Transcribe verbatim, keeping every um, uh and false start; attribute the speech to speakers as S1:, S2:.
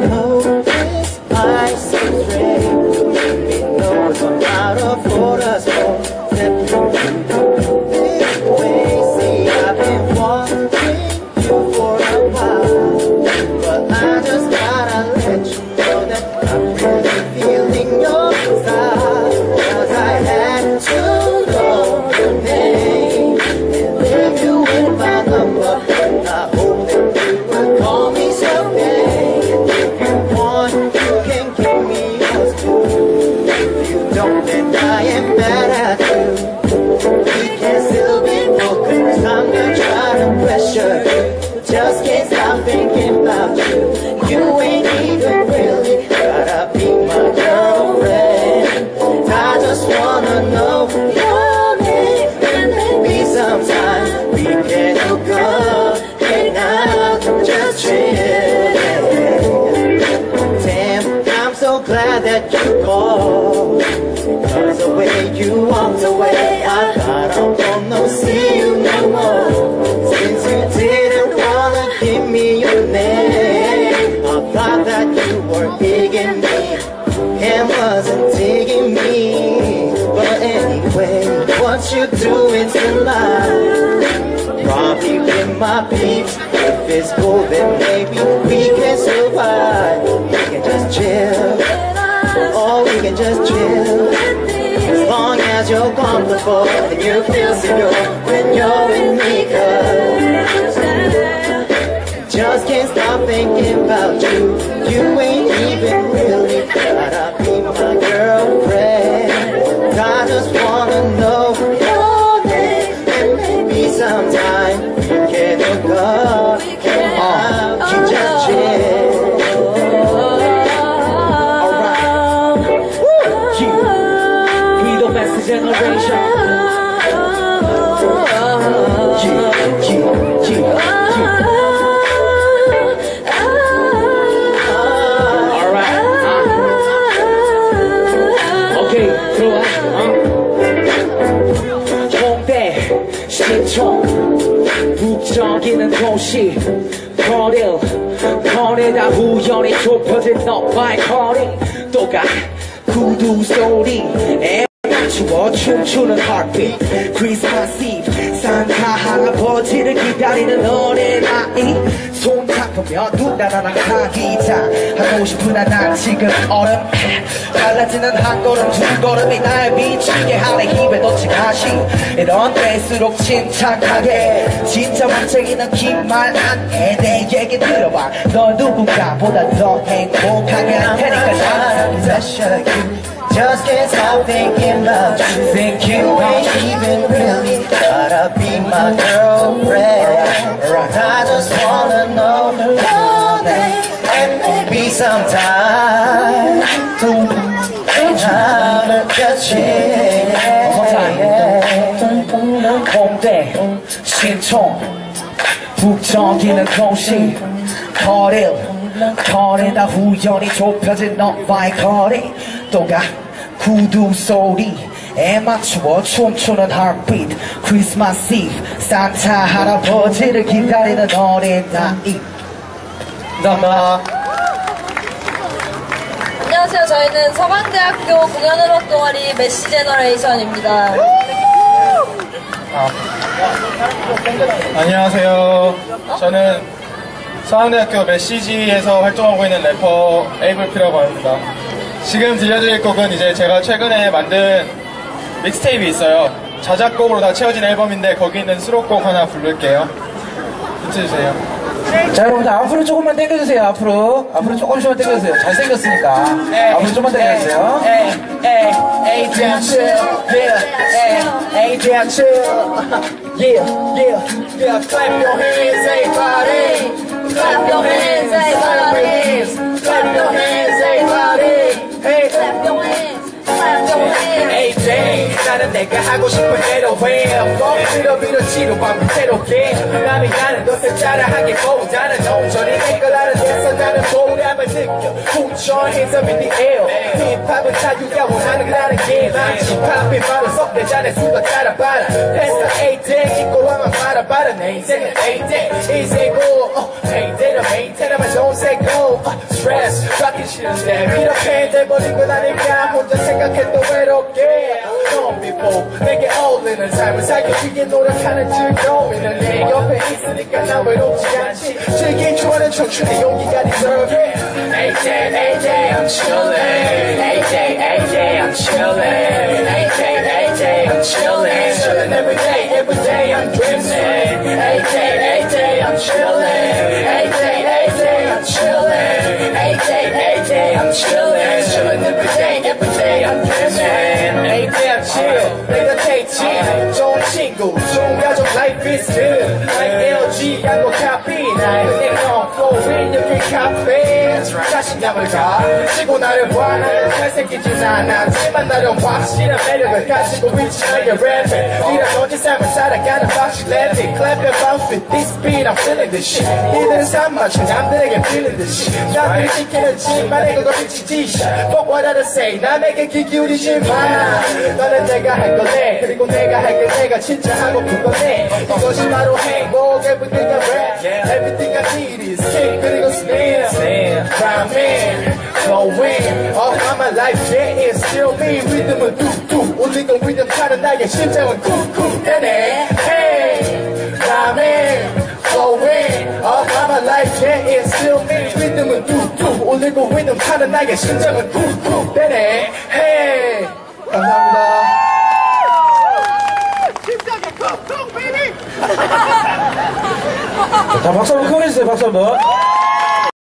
S1: hold this ice is ready. It knows I'm out of order, so step through this way. See, I've been watching you for a while, but I just gotta let you know that I'm really feeling your style. Cause I had to know your name and leave you with my number. I hope that you will call me someday. If you want, you can give me yours too. If you don't, then I am mad at you. We can still be broken, cause I'm not trying to pressure you. Just can't stop thinking about you. You ain't even really gotta be my girlfriend. I just wanna know your name, and maybe sometime we can hook up, hang out, just chill. Damn, I'm so glad that you called, cause the way you walked away, I thought I won't no see you no more. Since you didn't wanna give me your name, I thought that you were digging me and wasn't digging me. But anyway, what you doing tonight? Probably with my peeps. If it's cool, then maybe we can survive. We can just chill, or we can just chill. As long as you're comfortable and you feel secure when you're with me, cause just can't stop thinking about you. You ain't even really gotta be my girlfriend. I just wanna know your name, and maybe sometime we can hook up, hang out, you just chill. Generation. Yeah, yeah, yeah, yeah. Alright. Uh. Okay, 들어와. 어. 홍대, 신촌, 북적이는 도시, 거리를 거리다 우연히 좁혀진 너와의 거리, 또가 구두 소리. 추워 춤추는 heartbeat 크리스마스 이브 산타 할아버지를 기다리는 어린 아이 손 잡으며 누나 나랑 가기자 하고 싶은 난 지금 얼음 달라지는 한 걸음 두 걸음이 날 미치게 하는 힘에 놓지 가시 이런 때일수록 침착하게 진짜 문쟁이는 긴 말 안 해 내 얘기 들어봐 널 누군가보다 더 행복하게 할 테니까 난 just can't stop thinking about you. Think you ain't even really gotta be my girlfriend. I just wanna know your name, and maybe sometime how to just chill. 홍대, 신촌, 북적이는 도시, 거리를 거리다 우연히 좁혀진 너와의 거리, 또가 구두 소리에 맞추어 춤추는 heartbeat 크리스마스 이브 산타 할아버지를 기다리는 어린 나이. 나마.
S2: 안녕하세요. 저희는 서강대학교 공연음악 동아리 메시 제너레이션입니다.
S3: 아. 안녕하세요. 저는 서강대학교 메시지에서 활동하고 있는 래퍼 에이블피라고 합니다. 지금 들려드릴 곡은 이제 제가 최근에 만든 믹스테이프가 있어요. 자작곡으로 다 채워진 앨범인데 거기 있는 수록곡 하나 부를게요. 힌트주세요.
S4: 자, 여러분들 앞으로 조금만 당겨주세요. 앞으로 앞으로 조금씩만 당겨주세요. 잘생겼으니까 앞으로 조금만 당겨주세요.
S1: Hey, hey, hey, damn chill, yeah, hey, hey, damn chill, yeah, yeah, yeah. Clap your hands, everybody. Clap your hands, everybody. Clap your hands, everybody. Hey, clap your hands, clap your hands. Hey, Jane, 나는 내가 하고 싶은 대로 해. 뻥 밀어밀어치로 반복대로 해. 남이 가는 것을 따라하겠고 나는 온전히 내 걸 아는 데서 나는 보람을 마음을 느껴 Put your hands up in the air 힙합은 자유가 원하는 거라는 게 많지 팝이 바로 속대잔의 수가 따라봐라 That's the A-Day 잊고 와만 말아봐라 내 인생은 A-Day 인생고 A-Day를 maintain하면 좋은 세고 Stress 받기 싫은데 이렇게 돼버린 건 아닐까 혼자 생각해도 외롭게 Don't be fool 내게 어울리는 삶을 살기 위해 노력하는 즐거움이는 내 옆에 있으니까 난 외롭지 않지 즐길 줄 아는 청춘의 용기가 deserve it A-Day, A-Day, I'm chillin' A-Day, A-Day, I'm chillin' A-Day, A-Day, I'm chillin' Chillin' every day, every day I'm dreaming A-Day, A-Day, I'm chillin' A-Day, A-Day, I'm chillin' A-Day, A-Day, I'm chillin' Chillin' every day, every day I'm dreaming A-Day, I'm chill, 내 곁에 있지 좋은 친구, 좋은 가족, life is good Like 엘지, 양고 카피 나의 은행 on flowing, you can copy 자신감을 가지고 나를 봐 나는 잘생기진 않았지만 나름 확실한 매력을 가지고 있지 나의 랩에 이런 너지 삶을 살아가는 방식 Let it clap and bounce with this beat I'm feeling this shit 이들은 삶 맞춘 남들에게 feeling this shit 남들이 시키는지만 내가 미치지 Fuck what others say 남에게 귀 기울이지 마 너는 내가 할 거네 그리고 내가 할게 내가 진짜 하고픈 거네 이것이 바로 행복 Everything I rap Everything I need is kick 그리고 slam Rhyming Flowing All of my life yeah it's still me 리듬은 뚝뚝 올리고 리듬 타는 나의 심장은 쿵쿵 되네 Hey Rhyming Flowing All of my life yeah it's still me 리듬은 뚝뚝 올리고 리듬 타는 나의 심장은 쿵쿵 되네 Hey 감사합니다
S4: 자, 박수 한번 크게 해주세요, 박수 한번.